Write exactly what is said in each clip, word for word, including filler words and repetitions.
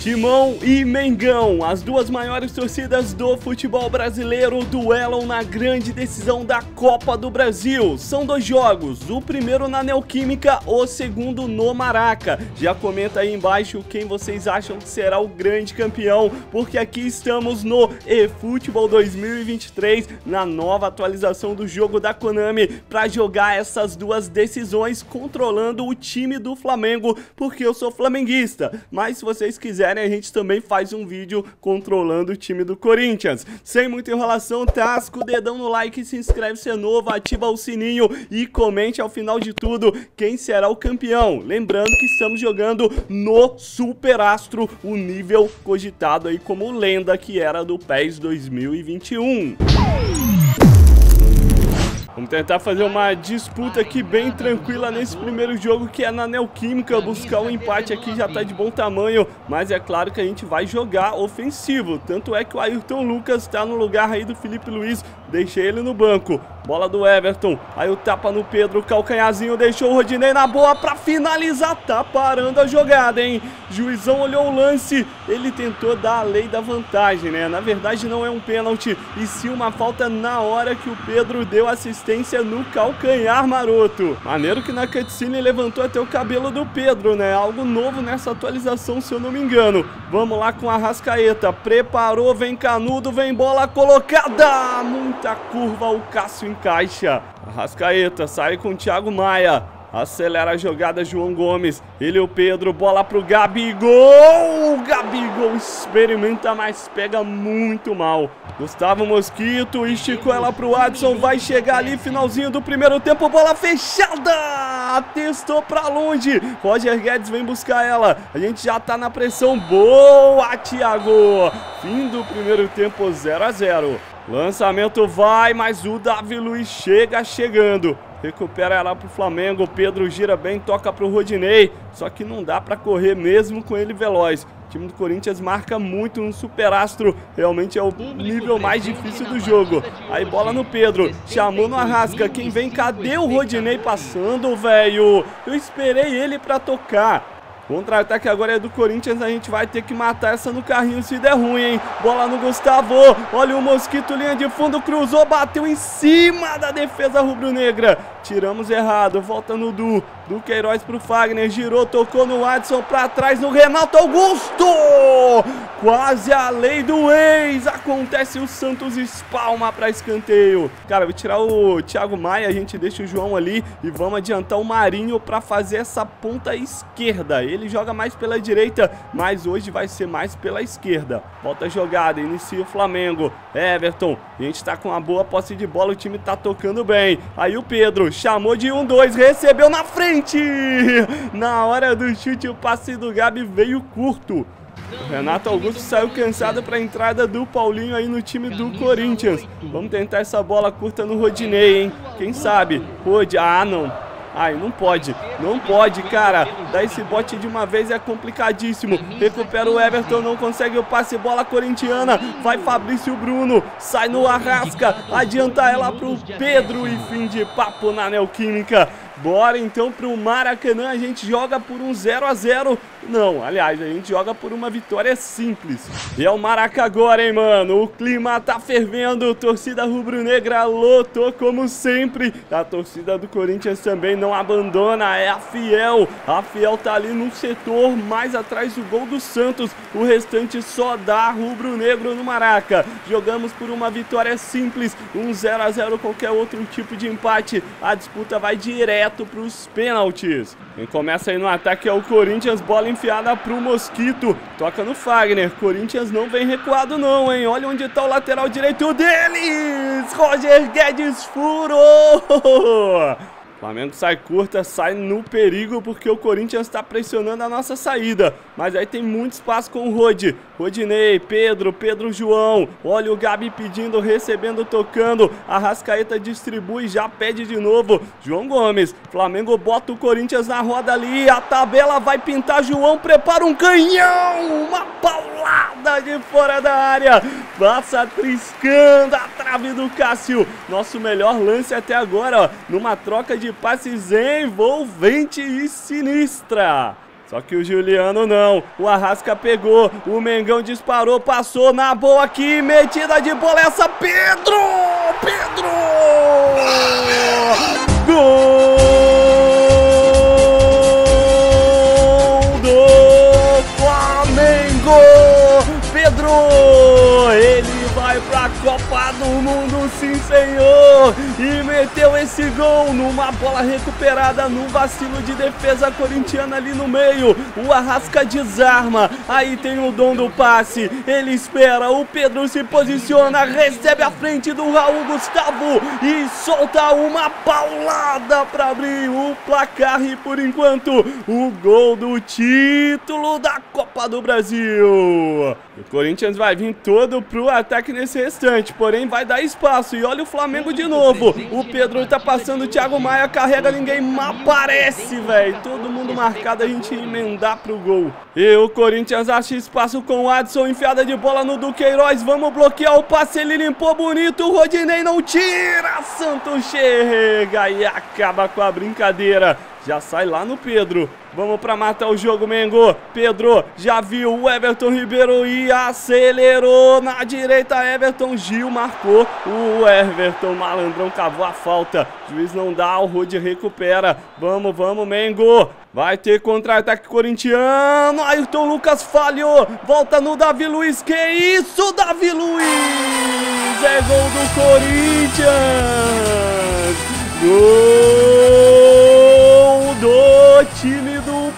Timão e Mengão, as duas maiores torcidas do futebol brasileiro, duelam na grande decisão da Copa do Brasil. São dois jogos, o primeiro na Neoquímica, o segundo no Maraca. Já comenta aí embaixo quem vocês acham que será o grande campeão, porque aqui estamos no eFootball dois mil e vinte e três, na nova atualização do jogo da Konami, para jogar essas duas decisões controlando o time do Flamengo, porque eu sou flamenguista. Mas se vocês quiserem, a gente também faz um vídeo controlando o time do Corinthians. Sem muita enrolação, tasca o dedão no like, se inscreve se é novo, ativa o sininho e comente ao final de tudo quem será o campeão. Lembrando que estamos jogando no Super Astro, o nível cogitado aí como lenda que era do PES dois mil e vinte e um. Vamos tentar fazer uma disputa aqui bem tranquila nesse primeiro jogo, que é na Neoquímica. Buscar um empate aqui já tá de bom tamanho, mas é claro que a gente vai jogar ofensivo. Tanto é que o Ayrton Lucas tá no lugar aí do Felipe Luiz, deixei ele no banco. Bola do Everton, aí o tapa no Pedro, calcanhazinho, deixou o Rodinei na boa pra finalizar, tá parando a jogada, hein? Juizão olhou o lance, ele tentou dar a lei da vantagem, né? Na verdade não é um pênalti, e sim uma falta na hora que o Pedro deu assistência no calcanhar maroto. Maneiro que na cutscene levantou até o cabelo do Pedro, né? Algo novo nessa atualização, se eu não me engano. Vamos lá com a Arrascaeta, preparou, vem Canudo, vem bola colocada, muita curva, o Cássio encaixa. Arrascaeta sai com o Thiago Maia, acelera a jogada João Gomes, ele e o Pedro, bola pro Gabigol. O Gabigol experimenta, mas pega muito mal. Gustavo Mosquito esticou ela pro Adson, vai chegar ali, finalzinho do primeiro tempo, bola fechada, testou pra longe, Roger Guedes vem buscar ela, a gente já tá na pressão, boa Thiago, fim do primeiro tempo, zero a zero. Lançamento vai, mas o Davi Luiz chega chegando. Recupera ela pro Flamengo, Pedro gira bem, toca pro Rodinei. Só que não dá pra correr mesmo com ele veloz. O time do Corinthians marca muito no Super Astro. Realmente é o nível mais difícil do jogo. Aí bola no Pedro, chamou no Arrasca. Quem vem? Cadê o Rodinei passando, velho? Eu esperei ele pra tocar. Contra-ataque agora é do Corinthians, a gente vai ter que matar essa no carrinho se der ruim, hein? Bola no Gustavo, olha o Mosquito, linha de fundo, cruzou, bateu em cima da defesa rubro-negra. Tiramos errado, volta no Du, do Queiroz pro Fagner, girou, tocou no Adson, pra trás no Renato Augusto! Quase a lei do ex, acontece, o Santos espalma pra escanteio. Cara, vou tirar o Thiago Maia, a gente deixa o João ali e vamos adiantar o Marinho pra fazer essa ponta esquerda. Ele joga mais pela direita, mas hoje vai ser mais pela esquerda. Volta a jogada, inicia o Flamengo, Everton, a gente tá com uma boa posse de bola, o time tá tocando bem. Aí o Pedro chamou de um dois, recebeu na frente! Na hora do chute, o passe do Gabi veio curto. O Renato Augusto saiu cansado para a entrada do Paulinho aí no time do Corinthians. Vamos tentar essa bola curta no Rodinei, hein? Quem sabe? Rod... Ah, não. Ai, não pode, não pode, cara. Dar esse bote de uma vez é complicadíssimo. Recupera o Everton, não consegue o passe, bola corintiana. Vai Fabrício Bruno, sai no Arrasca, adianta ela pro Pedro e fim de papo na Neoquímica. Bora então pro Maracanã, a gente joga por um zero a zero. Não, aliás, a gente joga por uma vitória simples. E é o Maraca agora, hein, mano. O clima tá fervendo, torcida rubro-negra lotou como sempre. A torcida do Corinthians também não abandona, é a Fiel. A Fiel tá ali no setor, mais atrás do gol do Santos. O restante só dá rubro-negro no Maraca. Jogamos por uma vitória simples, um zero a zero, qualquer outro tipo de empate. A disputa vai direto para os pênaltis. Quem começa aí no ataque é o Corinthians, bola enfiada pro Mosquito, toca no Fagner. Corinthians não vem recuado não, hein? Olha onde tá o lateral direito deles, Roger Guedes furou. Flamengo sai curta, sai no perigo porque o Corinthians está pressionando a nossa saída. Mas aí tem muito espaço com o Rod. Rodinei, Pedro, Pedro João. Olha o Gabi pedindo, recebendo, tocando. Arrascaeta distribui, já pede de novo. João Gomes. Flamengo bota o Corinthians na roda ali. A tabela vai pintar. João prepara um canhão. Uma paulada de fora da área. Passa triscando a trave do Cássio. Nosso melhor lance até agora, ó. Numa troca de passes envolvente e sinistra. Só que o Juliano não, o Arrasca pegou, o Mengão disparou, passou na boa aqui, metida de bola essa, Pedro! Pedro! Gol do Flamengo! Pedro! Ele vai pra Copa do Mundo, sim senhor! E meteu esse gol numa bola recuperada, num vacilo de defesa corintiana ali no meio. O Arrasca desarma, aí tem o dom do passe, ele espera, o Pedro se posiciona, recebe a frente do Raul Gustavo e solta uma paulada para abrir o placar e por enquanto o gol do título da Copa do Brasil. O Corinthians vai vir todo pro ataque nesse restante, porém vai dar espaço e olha o Flamengo de novo. O Pedro tá passando, o Thiago Maia carrega, ninguém aparece, velho. Todo mundo marcado, a gente emendar pro gol. E o Corinthians acha espaço com o Adson, enfiada de bola no Duqueiroz. Vamos bloquear o passe, ele limpou bonito, o Rodinei não tira. Santos chega e acaba com a brincadeira. Já sai lá no Pedro. Vamos pra matar o jogo, Mengo. Pedro já viu o Everton Ribeiro e acelerou na direita. Everton Gil marcou. O Everton malandrão cavou a falta. Juiz não dá, o Rodi recupera. Vamos, vamos, Mengo. Vai ter contra-ataque corintiano. Ayrton Lucas falhou. Volta no Davi Luiz. Que isso, Davi Luiz? É gol do Corinthians. Gol do time do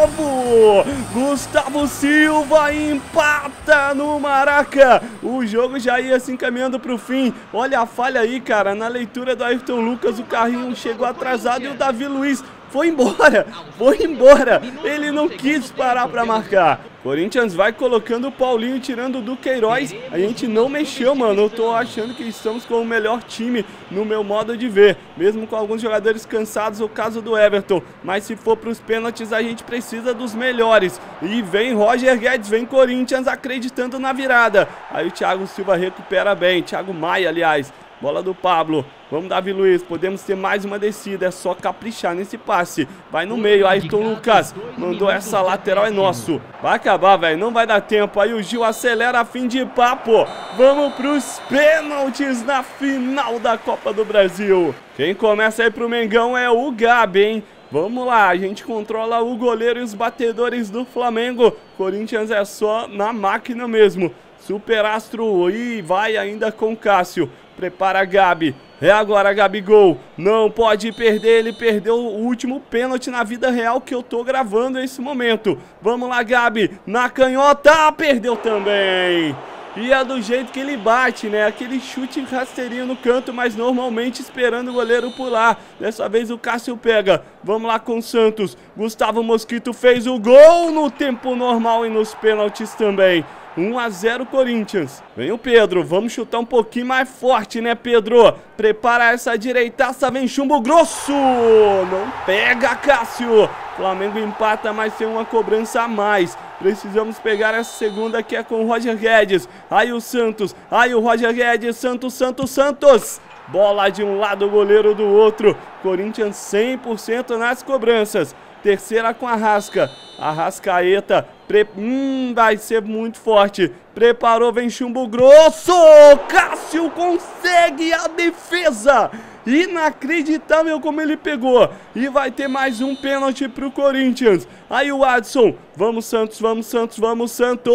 povo. Gustavo Silva empata no Maraca. O jogo já ia se encaminhando para o fim. Olha a falha aí, cara. Na leitura do Ayrton Lucas, o carrinho chegou atrasado e o Davi Luiz foi embora. Foi embora. Ele não quis parar para marcar. Corinthians vai colocando o Paulinho, tirando o Duqueiroz. A gente não mexeu, mano. Eu tô achando que estamos com o melhor time no meu modo de ver. Mesmo com alguns jogadores cansados, o caso do Everton. Mas se for pros pênaltis, a gente precisa dos melhores. E vem Roger Guedes, vem Corinthians acreditando na virada. Aí o Thiago Silva recupera bem. Thiago Maia, aliás. Bola do Pablo. Vamos, Davi Luiz. Podemos ter mais uma descida. É só caprichar nesse passe. Vai no meio. Ayrton Lucas mandou essa lateral. É nosso. Vai acabar, velho. Não vai dar tempo. Aí o Gil acelera a fim de papo. Vamos pros pênaltis na final da Copa do Brasil. Quem começa aí pro Mengão é o Gabi, hein? Vamos lá. A gente controla o goleiro e os batedores do Flamengo. Corinthians é só na máquina mesmo. Superastro e vai ainda com Cássio. Prepara a Gabi. É agora, Gabigol. Não pode perder. Ele perdeu o último pênalti na vida real que eu tô gravando nesse momento. Vamos lá, Gabi. Na canhota. Perdeu também. E é do jeito que ele bate, né? Aquele chute rasteirinho no canto, mas normalmente esperando o goleiro pular. Dessa vez o Cássio pega. Vamos lá com o Santos. Gustavo Mosquito fez o gol no tempo normal e nos pênaltis também. um a zero Corinthians. Vem o Pedro, vamos chutar um pouquinho mais forte, né, Pedro? Prepara essa direitaça, vem chumbo grosso. Não pega, Cássio. Flamengo empata, mas tem uma cobrança a mais. Precisamos pegar essa segunda que é com o Roger Guedes. Aí o Santos, aí o Roger Guedes, Santos, Santos, Santos. Bola de um lado, goleiro do outro. Corinthians cem por cento nas cobranças. Terceira com a Arrasca. Arrascaeta. Pre... Hum, vai ser muito forte. Preparou, vem chumbo grosso. Cássio consegue a defesa. Inacreditável como ele pegou. E vai ter mais um pênalti pro Corinthians. Aí o Adson. Vamos, Santos, vamos, Santos, vamos, Santos.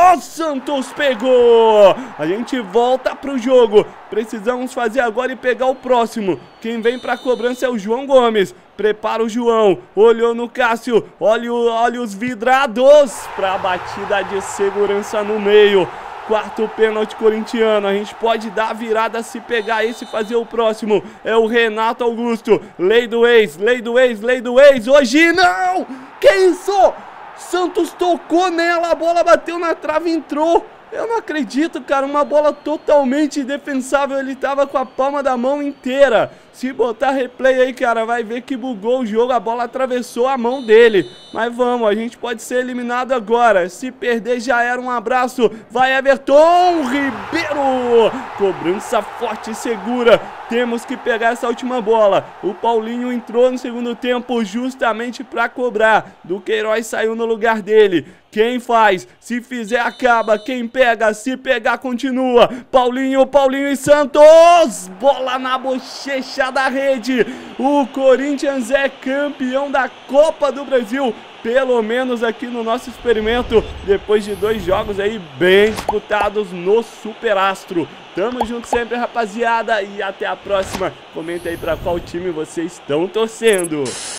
Santos pegou. A gente volta pro jogo. Precisamos fazer agora e pegar o próximo. Quem vem pra cobrança é o João Gomes. Prepara o João. Olhou no Cássio. Olha, olha os vidrados. Pra batida de segurança no meio. Quarto pênalti corintiano. A gente pode dar a virada se pegar esse e fazer o próximo. É o Renato Augusto. Lei do ex, lei do ex, lei do ex. Hoje não! Que isso? Santos tocou nela, a bola bateu na trave e entrou. Eu não acredito, cara. Uma bola totalmente indefensável. Ele tava com a palma da mão inteira. Se botar replay aí, cara, vai ver que bugou o jogo, a bola atravessou a mão dele. Mas vamos, a gente pode ser eliminado agora. Se perder já era, um abraço. Vai Everton Ribeiro. Cobrança forte e segura. Temos que pegar essa última bola. O Paulinho entrou no segundo tempo justamente para cobrar. Duqueiroz saiu no lugar dele. Quem faz? Se fizer, acaba. Quem pega? Se pegar, continua. Paulinho, Paulinho e Santos. Bola na bochecha da rede. O Corinthians é campeão da Copa do Brasil. Pelo menos aqui no nosso experimento. Depois de dois jogos aí bem disputados no Superastro. Tamo junto sempre, rapaziada. E até a próxima. Comenta aí pra qual time vocês estão torcendo.